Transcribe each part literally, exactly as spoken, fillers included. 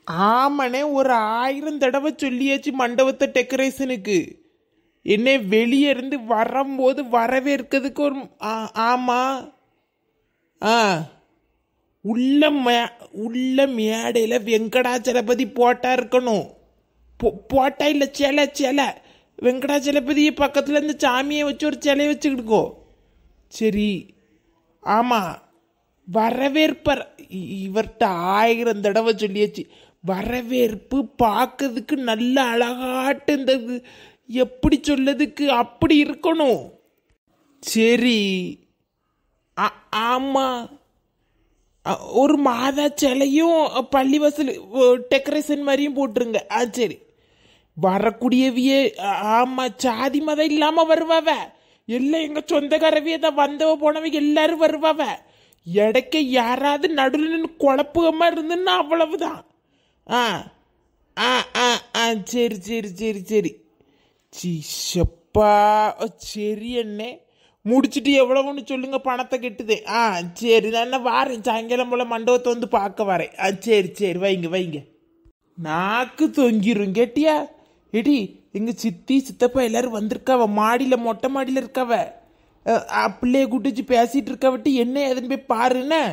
ஆமாண்ணே, ஒரு ஆயிரம் தடவை சொல்லியாச்சு மண்டபத்தை டெக்கரேஷனுக்கு. என்ன வெளியே இருந்து வரும்போது வரவேற்கிறதுக்கு ஒரு ஆமா ஆ உள்ள மே உள்ள மேடையில் வெங்கடாச்சலபதி போட்டா இருக்கணும். போட்டா இல்லை, சிலை சிலை வெங்கடாச்சலபதி பக்கத்தில் இருந்து சாமியை வச்சு ஒரு சிலையை வச்சுக்கிட்டுக்கோ. சரி, ஆமாம் வரவேற்பர். இவர்கிட்ட ஆயிரம் தடவை சொல்லியாச்சு வரவேற்பு பார்க்கறதுக்கு நல்ல அழகாட்டு இந்த எப்படி சொல்லதுக்கு அப்படி இருக்கணும். சரி, ஆமாம் ஒரு மாதா சிலையும் பள்ளிவாசல் டெக்கரேஷன் மாதிரியும் போட்டுருங்க. ஆ சரி, வரக்கூடியவியே ஆமாம் சாதி மதம் இல்லாமல் வருவாவ, எல்லாம் எங்கள் சொந்தக்காரவியே தான் வந்தவ போனவ எல்லாரும் வருவாவ. இடைக்க யாராவது நடுவில் குழப்பமா இருந்துன்னா அவ்வளவுதான். ஆ ஆ ஆ ஆ சரி சரி சரி சரி சிப்பா சரி அண்ணே, முடிச்சுட்டு எவ்வளவுன்னு சொல்லுங்க, பணத்தை கெட்டுதே. ஆ சரி, நான் என்ன வாரேன் சாயங்காலம் போல மண்டபத்தை வந்து பார்க்க வரேன். ஆ சரி சரி வைங்க வைங்க. நாக்கு தொங்கிரும் கேட்டியா? எடி எங்க சித்தி சித்தப்பா எல்லாரும் வந்திருக்காவ, மாடியில மொட்டை மாடியில இருக்காவ. பிள்ளைய கூட்டிச்சு பேசிட்டு இருக்கவட்டு என்ன எதுன்னு போய் பாருன்னு.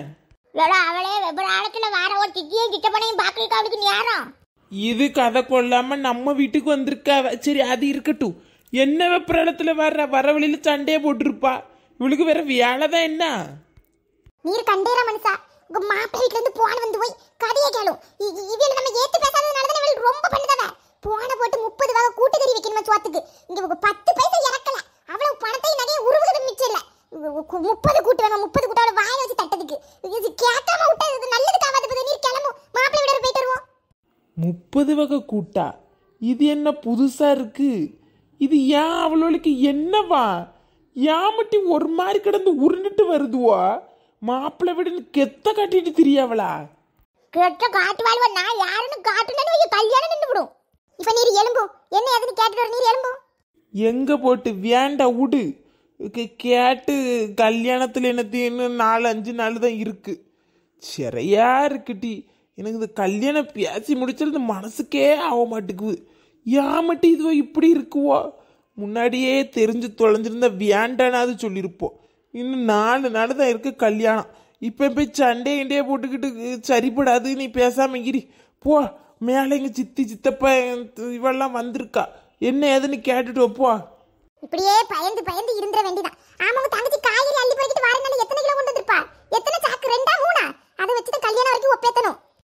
இது கதை கொள்ளாம நம்ம வீட்டுக்கு வந்திருக்காவ. சரி அது இருக்கட்டும். என்ன வெப்பரத்துல வர்ற வர வழியில சண்டையை போட்டிருப்பா. இவளுக்கு வேற வேலைதான் என்ன? நீர் கண்டேற மனுஷா, உங்க மாப்பிள்ளை வீட்டுல இருந்து போன வந்து போய் கதையை கேளும். இவள நம்ம ஏத்து பேசாததுனாலதான் இவள் ரொம்ப பண்ணுதவ. போன போட்டு முப்பது வகை கூட்டுக்கறி வைக்கணுமா சோத்துக்கு, இங்க ஒரு பத்து பைசா இறக்கல. அவ்வளவு பணத்தை நகையை உருவுகிறது மிச்சம் இல்ல. முப்பது கூட்டு வேணும், முப்பது கூட்டோட வாயை வச்சு தட்டதுக்கு கேட்காம விட்டது நல்லதுக்காவது. நீர் கிளம்பும், மாப்பிள்ளை விட போயிட்டு வருவோம். முப்பது வகை கூட்டா? இது என்ன புதுசா இருக்கு? இது ஏன் அவளுக்கு என்னவா? ஏன் மட்டும் ஒரு மாதிரி கிடந்து உருண்டுட்டு வருதுவா? மாப்பிள்ளை விடுன்னு கெத்த காட்டிட்டு தெரியாவளா? கெட்ட காட்டு வாழ்வா, நான் யாருன்னு காட்டுனேன்னு கல்யாணம் நின்று விடும். இப்ப நீர் எலும்பு என்ன எதுன்னு கேட்டுட்டு வர. நீர் எலும்பு எங்க போட்டு வேண்டா விடு. கேட்டு கல்யாணத்துல என்னத்தின்னு நாலு அஞ்சு நாள் தான் இருக்கு. சரியா இருக்குட்டி. எனக்கு இந்த கல்யாணம் பேசி முடிச்சது மனசுக்கே ஆக மாட்டேங்குது. ஏன் மட்டும் இதுவோ இப்படி இருக்குவோ? முன்னாடியே தெரிஞ்சு தொலைஞ்சிருந்தா வேண்டானாவது சொல்லியிருப்போம். இன்னும் நாலு நாள் தான் இருக்கு கல்யாணம். இப்போ போய் சண்டே இண்டியா போட்டுக்கிட்டு சரிப்படாது. நீ பேசாம இரு போ. மேலே எங்க சித்தி சித்தப்பா இவெல்லாம் வந்திருக்கா, என்ன ஏதுன்னு கேட்டுட்டு போ. இப்படியே பயந்து பயந்து இருந்துற வேண்டியதான். ஆமா, உங்க தங்கச்சி காய்கறி அள்ளி போயிட்டு வாரனால எத்தனை கிலோ கொண்டு வந்திருப்பா? எத்தனை சாக்கு? ரெண்டா மூணா? அதை வச்சுட்டு கல்யாணம் வரைக்கும் ஒப்பேத்தணும்.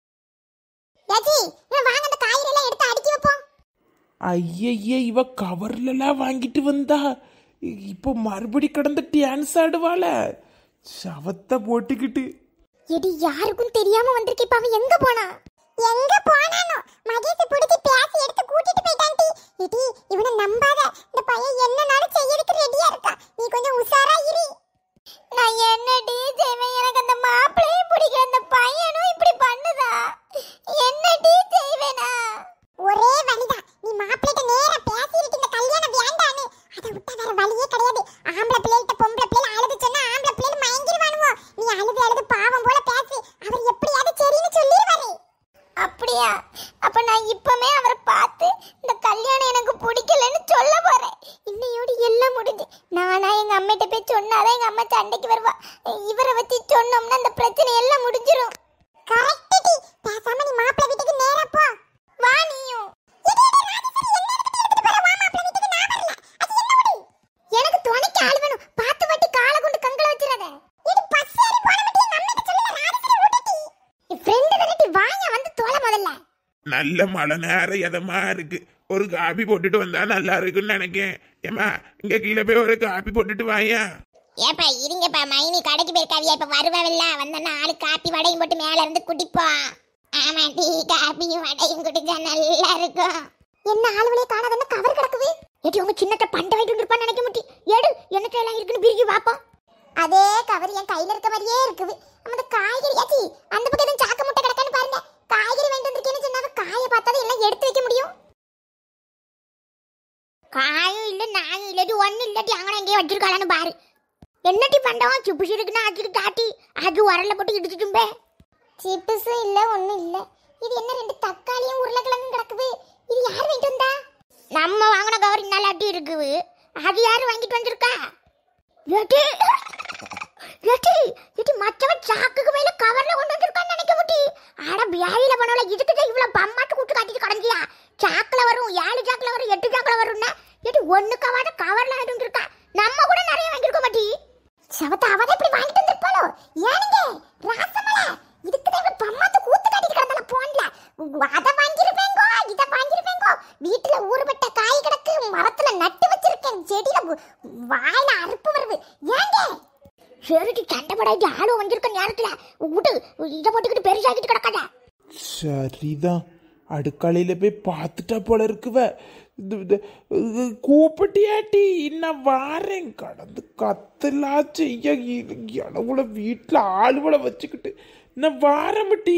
ஏச்சி வாங்க, அந்த காய்கறி எல்லாம் எடுத்து அடுக்கி வைப்போம். ஐயே, இவ கவர்லாம் வாங்கிட்டு வந்தா இப்போ மறுபடி கடந்து டான்ஸ் ஆடுவாள சவத்தை போட்டுக்கிட்டு. எடி யாருக்கும் தெரியாம வந்திருக்கே. இப்ப அவன் எங்க போனா? எங்க போனானோ மகேஷ் பிடிச்சி பேசி எடுத்து கூட்டிட்டு போயிட்டான்டி. எடி இவனை நம்பாத, இந்த பையன் என்னனாலும் செய்யறதுக்கு ரெடியா இருக்கா. நீ கொஞ்சம் உஷாரா இரு. நான் என்னடி செய்வேன்? எனக்கு அந்த மாப்பிளையும் பிடிக்கல, அந்த பையனும் இப்படி பண்ணுதா? என்னடி செய்வேனா? ஒரே வழிதான், நீ மாப்பிள்ளைட்ட நேரா பேசிட்டு இந்த கல்யாணம் வேண்டான்னு. அதை விட்டா வேற வழியே கிடையாது. ஆம்பளை பிள்ளைகிட்ட பொம்பளை பிள்ளை அழுது சொன்னா ஆம்பளை பிள்ளை மயங்கிருவானுவோ. நீ அழுது அழுது பாவம் போல பேசி அவர் எப்படியாவது சரின்னு சொல்லிடுவாரு. அப்படியா? அப்ப நான் இப்பமே அவரை பார்த்து இந்த கல்யாணம் எனக்கு பிடிக்கலன்னு சொல்ல போறேன். இன்னையோடு எல்லாம் முடிஞ்சு. நானா எங்க அம்மிட்ட போய் சொன்னாதான் எங்க அம்மா சண்டைக்கு வருவா. இவரை வச்சு சொன்னோம்னா அந்த பிரச்சனை எல்லாம் முடிஞ்சிடும். கரெக்ட் டி. பேசாம நீ மாப்பிள்ளை வீட்டுக்கு நேரா போ. வா நீயும். எனக்கு துணைக்கு ஆள் வேணும். பார்த்து வட்டி காலை கொண்டு கங்கல வச்சிராத. இது பஸ் ஏறி போன மட்டும் நம்மிட்ட சொல்லுங்க. ராதிசரி ஓடிட்டி. நீ ஃப்ரெண்ட் தானடி, வாங்க வந்து தோல முதல்ல. நல்ல மழை நேரம் எதமா இருக்கு. ஒரு காபி போட்டுட்டு வந்தா நல்லா இருக்குன்னு நினைக்கேன். ஏமா இங்க கீழே போய் ஒரு காபி போட்டுட்டு வாயா. ஏப்பா இருங்கப்பா, மைனி கடைக்கு போயிருக்காவியா, இப்ப வருவாவில்ல. வந்தா ஆளு காப்பி வடையும் போட்டு மேல இருந்து குடிப்போம். ஆமா டீ காப்பியும் வடையும் குடிச்சா நல்லா இருக்கும். என்ன ஆளுவளே காணாதன்னு கவர் கிடக்குது. ஏடி உங்க சின்னத்தை பண்ட வாங்கிட்டு வந்திருப்பான்னு நினைக்க மாட்டி. எடு எனக்கு எல்லாம் இருக்குன்னு பிரிக்கி பாப்போம். அதே கவர் என் கையில இருக்க மாதிரியே இருக்குது. நம்ம அந்த காய்கறி ஏச்சி அந்த பக்கம் எதுவும் சாக்க முட்டை கிடக்கான்னு பாருங்க. காய்கறி வாங்கிட்டு வந்திருக்கேன்னு சொன்னாங்க. காயை பார்த்தாதான் எல்லாம் எடுத்து வைக்க முடியும். காயும் இல்ல நாயும் இல்லாட்டி ஒன்னும் இல்லாட்டி அங்கே எங்கேயும் வச்சிருக்காளான்னு பாரு. என்னட்டி பண்டவன் சிப்புஸ் இருக்குன்னா ஆச்சுக்கு காட்டி அது உரல்ல போட்டு இடிச்சுட்டும்பே. சிப்புஸும் இல்லை ஒன்றும் இல்லை. இது என்ன ரெண்டு தக்காளியும் உருளைக்கிழங்கும் கிடக்குது. இது யார் வாங்கிட்டு வந்தா? நம்ம வாங்கின கவர் நல்லாட்டி இருக்குது. அது யாரு வாங்கிட்டு வந்திருக்கா? ஏட்டி ஏட்டி ஏட்டி மச்சவ சாக்குக்கு மேல கவர்ல கொண்டு வந்திருக்கான்னு நினைக்க முட்டி. அட வியாயில பண்ணல இதுக்கு இவ்வளவு பம்மாட்டு கூட்டு காட்டிட்டு கடந்தியா? சாக்குல வரும், ஏழு சாக்குல வரும், எட்டு சாக்குல வரும்னா ஏட்டி ஒண்ணு கவாத கவர்ல ஆயிட்டு வந்திருக்கா. நம்ம கூட நிறைய வாங்கிருக்க மாட்டி. சவத்த அவத இப்படி வாங்கிட்டு வந்திருப்பாளோ? ஏனுங்க ராசமல இதுக்கு தான் இவ்வளவு பம்மாட்டு கூத்து காட்டிட்டு கடந்தல போன்ல. அத வாங்கிருப்பேங்கோ, இத வாங்கிருப்பேங்கோ. வீட்டுல ஊறுபட்ட காய் கிடக்கு, மரத்துல நட்டு வச்சிருக்கேன், செடியில வாயில அறுப்பு வருது. ஏங்க சரிடி சண்டை படாட்டி ஆளோ வந்திருக்க நேரத்துல விட்டு இதை போட்டுக்கிட்டு பெருசாகிட்டு கிடக்காத. சரிதான், அடுக்காலையில போய் பார்த்துட்டா போல இருக்குவ. கூப்பிட்டியாட்டி நான் வாரேன். கடந்து கத்தலாம் செய்ய இடவுல வீட்டுல ஆளுவலை வச்சுக்கிட்டு நான் வாரமட்டி.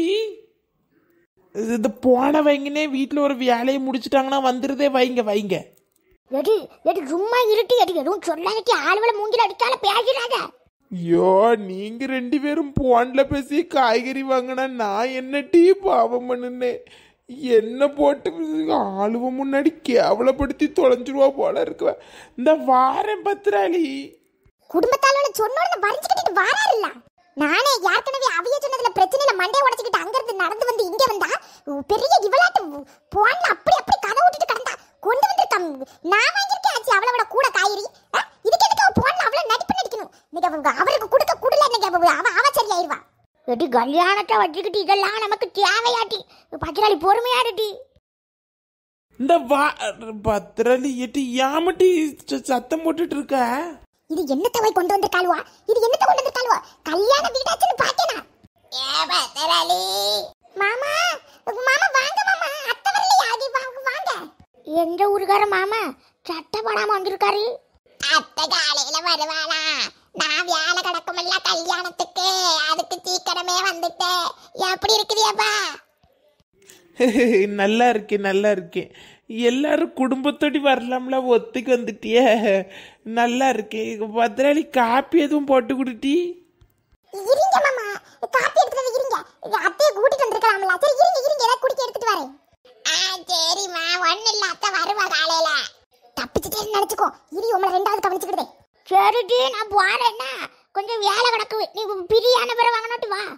இந்த போன வைங்கனே வீட்டுல ஒரு வேலையை முடிச்சுட்டாங்கன்னா வந்துருதே. வைங்க வைங்க. எடி எடி சும்மா இருட்டி. எடி எதுவும் சொல்லாட்டி ஆளுவலை மூஞ்சில அடிச்சால பேசிடாத. ஐயோ, நீங்க ரெண்டு பேரும் போன்ல பேசி காய்கறி வாங்கினா நான் என்ன டீ பாவம் பண்ணுனேன். என்ன போட்டு ஆளுவ முன்னாடி கேவலப்படுத்தி தொலைஞ்சிருவா போல இருக்குவ. இந்த வாரம் பத்திராளி குடும்பத்தாளோட சொன்னோட வரிஞ்சுக்கிட்டு வாராருல்ல. நானே ஏற்கனவே அவிய சொன்னதுல பிரச்சனையில மண்டைய உடைச்சுக்கிட்டு அங்க இருந்து நடந்து வந்து இங்க வந்தா பெரிய இவளாட்டு போன்ல அப்படி அப்படி கதை ஓட்டிட்டு கடந்தா கொண்டு வந்திருக்காம். நான் வாங்கியிருக்கேன் ஆச்சு அவளோட கூட காய்கறி. இதுக்கு எதுக்கு அவ போன்ல அவ்வளவு நடிப்பு நடிக்கணும்? இன்னைக்கு அவருக்கு கொடுக்க கூடல இன்னைக்கு அவ அவ சரியாயிருவா. எடி கல்யாணத்தை வச்சுக்கிட்டு இதெல்லாம் நமக்கு தேவையாட்டி. பத்திராளி பொறுமையா இருட்டி. இந்த வா பத்திராளி எட்டி யாமட்டி சத்தம் போட்டுட்டு இருக்க. இது என்னத்த போய் கொண்டு வந்திருக்காளுவா? இது என்னத்த கொண்டு வந்திருக்காளுவா? கல்யாண வீடாச்சுன்னு பாத்தேனா? ஏ பத்திராளி மாமா, மாமா வாங்க மாமா. அத்தை வரலையா? அது வாங்க வாங்க. எந்த ஊருக்கார மாமா சட்டை போடாம வந்திருக்காரு? அத்தை காலையில வருவாளா? நான் வேலை கிடக்குமில்ல கல்யாணத்துக்கு, அதுக்கு சீக்கிரமே வந்துட்டேன். எப்படி இருக்குதியாப்பா? நல்லா இருக்கேன் நல்லா இருக்கேன். எல்லாரும் குடும்பத்தோடி வரலாம்ல, ஒத்துக்கு வந்துட்டிய. நல்லா இருக்கேன். பத்திராளி காப்பி எதுவும் போட்டு குடுட்டி. இருங்க மாமா, காப்பி எடுத்துட்டு இருங்க. அத்தையை கூட்டிட்டு வந்திருக்கலாம்ல. சரி இருங்க இருங்க, ஏதாவது குடிக்க எடுத்துட்டு வரேன். ஆ சரிம்மா, ஒண்ணு இல்ல, அத்தை வருவா காலையில. தப்பிச்சுட்டே நினைச்சுக்கோ. இரு உங்களை ரெண்டாவது கவனிச்சுக்கிட்டே. சரிடி நான் போறேன்னா கொஞ்சம் வேலை கிடக்கு. நீ பிரியாணி பேரை வாங்கினட்டு வா.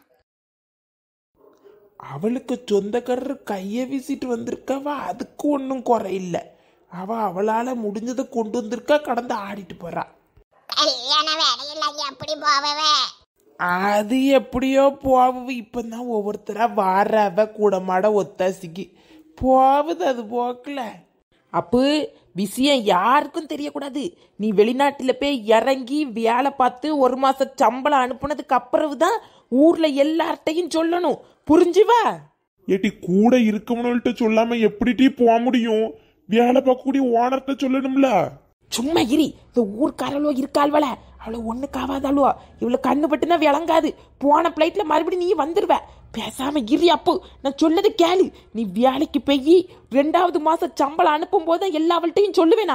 அவளுக்கு சொந்தக்காரர் கையை வீசிட்டு வந்திருக்காவா, அதுக்கு ஒன்றும் குறையில்ல. அவ அவளால முடிஞ்சதை கொண்டு வந்திருக்கா, கடந்து ஆடிட்டு போறா. கல்யாண வேலையில எப்படி போவவே? அது எப்படியோ போவது. இப்பதான் ஒவ்வொருத்தரா வாரவ கூட மாட ஒத்தாசிக்கு போவது. அது போக்கல. அப்போ விஷயம் யாருக்கும் தெரியக்கூடாது. நீ வெளிநாட்டில் போய் இறங்கி வேலை பார்த்து ஒரு மாசம் சம்பளம் அனுப்புனதுக்கு அப்புறம் தான் ஊர்ல எல்லார்ட்டையும் சொல்லணும். புரிஞ்சுவா? ஏட்டி கூட இருக்கவங்கள்ட்ட சொல்லாம எப்படி டீ போக முடியும்? வேலை பார்க்கக்கூடிய ஓனர்கிட்ட சொல்லணும்ல. சும்மா இரி. இந்த ஊர்க்காரளோ இருக்காள்வல, அவளை ஒண்ணு காவாதாளோ. இவளை கண்ணு பட்டுனா விளங்காது. போன பிளைட்ல மறுபடியும் நீ வந்துருவ. பேசாம இரி. அப்போ நான் சொல்லது கேளு. நீ வேலைக்கு போய் ரெண்டாவது மாசம் சம்பளம் அனுப்பும் போது எல்லாவள்கிட்டையும் சொல்லுவேனா?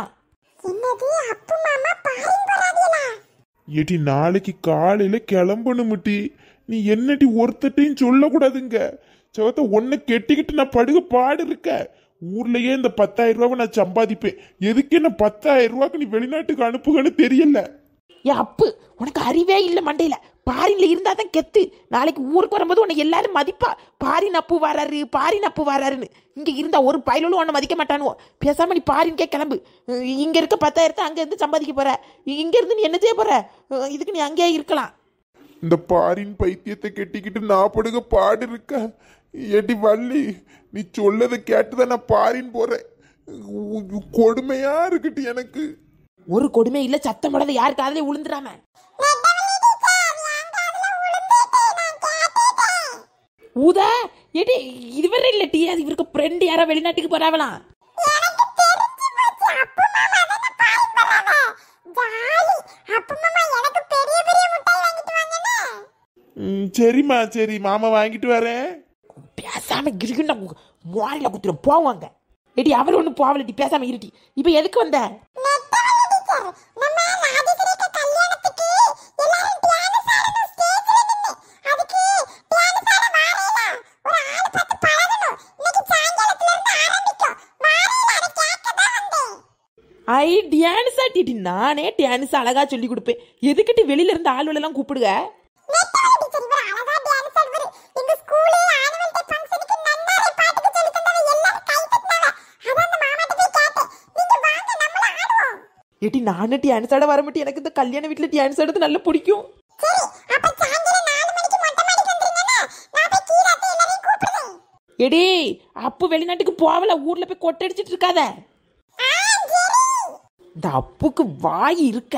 ஏட்டி நாளைக்கு காலையில கிளம்பணும் டி. நீ என்னடி ஒருத்தட்டையும் சொல்லக்கூடாதுங்க. சவத்த ஒன்ன கெட்டிக்கிட்டு நான் படுக பாடு இருக்க. ஊர்லயே இந்த பத்தாயிரம் ரூபாவை நான் சம்பாதிப்பேன். எதுக்கு என்ன பத்தாயிரம் ரூபாய்க்கு நீ வெளிநாட்டுக்கு அனுப்புகன்னு தெரியல. ஏ அப்பு, உனக்கு அறிவே இல்லை மண்டையில. பாரின்ல இருந்தாதான் கெத்து. நாளைக்கு ஊருக்கு வரும்போது உன்னை எல்லாரும் மதிப்பா. பாரின் அப்பு வராரு, பாரின் அப்பு வராருன்னு. இங்க இருந்தா ஒரு பயலும் உன்னை மதிக்க மாட்டானுவோம். பேசாம நீ பாரின்கே கிளம்பு. இங்க இருக்க பத்தாயிரத்தை அங்க இருந்து சம்பாதிக்க போற. இங்க இருந்து நீ என்ன செய்ய போற? இதுக்கு நீ அங்கேயே இருக்கலாம். இந்த பாரின் பைத்தியத்தை கெட்டிக்கிட்டு நான் படுக பாடு இருக்க. ஏட்டி வள்ளி, நீ சொல்லதை கேட்டுதான் நான் பாரின் போறேன். கொடுமையா இருக்கட்டு எனக்கு. ஒரு கொடுமை இல்ல, சத்தம் போடாத, யாரு காதலே உளுந்துடாம. ஊதா ஏடி, இதுவரை இல்ல டி. அது இவருக்கு ஃப்ரெண்ட் யாரோ வெளிநாட்டுக்கு போறாவலாம். சரிம்மா சரி, மாமா வாங்கிட்டு வரேன். பேசாம கிருகிண்ட மோரில குத்துற போவாங்க. ஏடி அவர் ஒண்ணு போவலட்டி, பேசாம இருட்டி. இப்ப எதுக்கு வந்த? ஐ டான்ஸ் ஆட்டிட்டு நானே டான்ஸ் அழகா சொல்லி கொடுப்பேன். எதுக்கிட்டு வெளியில இருந்து ஆளுவல எல்லாம் கூப்பிடுங்க. ஏட்டி நானே டான்ஸ் ஆட வர மாட்டேன். எனக்கு இந்த கல்யாண வீட்டுல டான்ஸ் ஆடுறது நல்லா பிடிக்கும். எடி அப்பு வெளிநாட்டுக்கு போவல, ஊர்ல போய் கொட்டடிச்சிட்டு இருக்காத. இந்த அப்புக்கு வாய் இருக்க.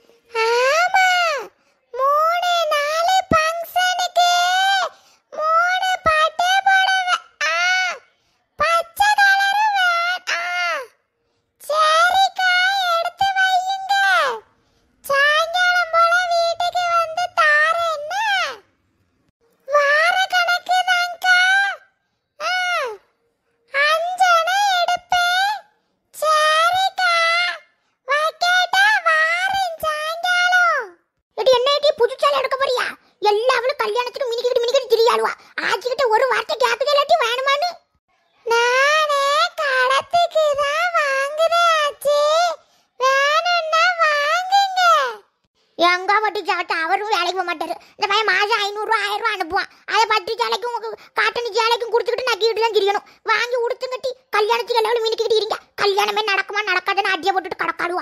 எங்க பட்டு சாட்டை அவரும் வேலைக்கு போக மாட்டாரு. இந்த பையன் மாசம் ஐநூறு ரூபா ஆயிரம் ரூபா அனுப்புவான். அதை பட்டு சேலைக்கும் காட்டணி சேலைக்கும் கொடுத்துக்கிட்டு நக்கிட்டு தான் திரியணும். வாங்கி உடுத்துங்கட்டி கல்யாணத்துக்கு எல்லாம் மினிக்கிட்டு இருங்க. கல்யாணமே நடக்குமா நடக்காதுன்னு அடியை போட்டுட்டு கடக்காடுவா.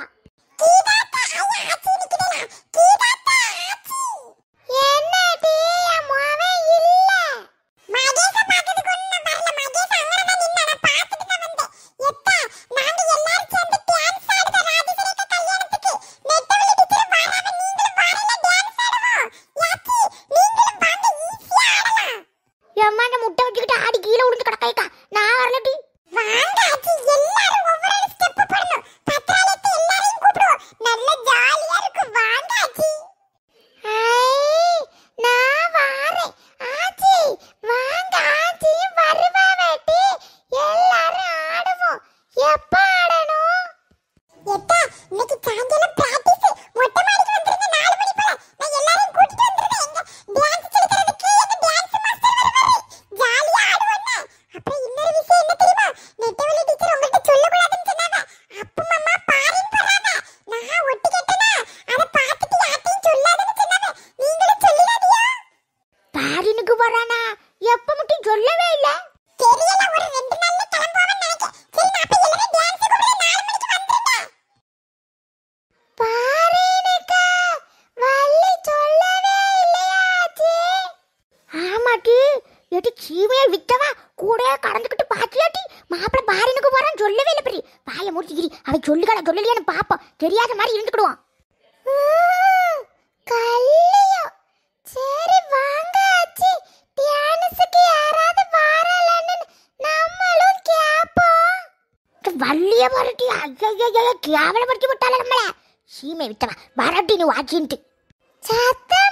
முட்டை வச்சுக்கிட்டு ஆடி கீழே உளுந்து கிடக்கா. நான் வரலட்டி. சீமையை வித்தவா கூட கடந்துக்கிட்டு பாத்தியாட்டி மாப்பிள்ள பாரினுக்கு போறான்னு சொல்லவே இல்லை. பெரிய பாய முடிச்சுக்கிரி அவன் சொல்லுகடா சொல்லலையான்னு பாப்போம். தெரியாத மாதிரி இருந்துக்கிடுவான். கல்லையோ சரி வாங்க ஆச்சி தியானசுக்கு யாராவது வாரலன்னு நம்மளும் கேப்போம். வள்ளிய வரட்டி ஐயோ கேவலப்படுத்தி விட்டால நம்மள. சீமை வித்தவா வரட்டி நீ வாச்சின்ட்டு சத்த